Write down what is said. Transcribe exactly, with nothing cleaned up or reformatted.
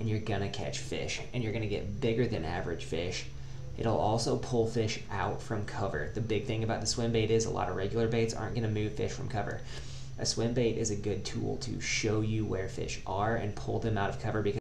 and you're gonna catch fish, and you're gonna get bigger than average fish. It'll also pull fish out from cover. The big thing about the swim bait is a lot of regular baits aren't gonna move fish from cover. A swim bait is a good tool to show you where fish are and pull them out of cover, because